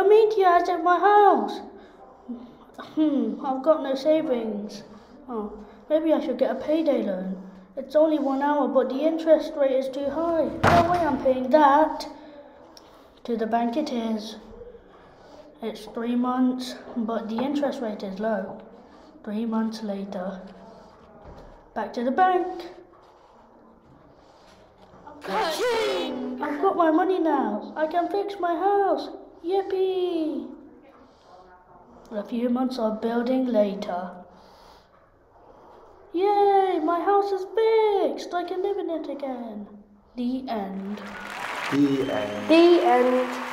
mean to you I at my house? I've got no savings. Oh, maybe I should get a payday loan. It's only 1 hour, but the interest rate is too high. No way I'm paying that. To the bank it is. It's 3 months, but the interest rate is low. 3 months later. Back to the bank. Ka-ching! I've got my money now. I can fix my house. Yippee! A few months of building later. Yay! My house is fixed. I can live in it again. The end. The end. The end.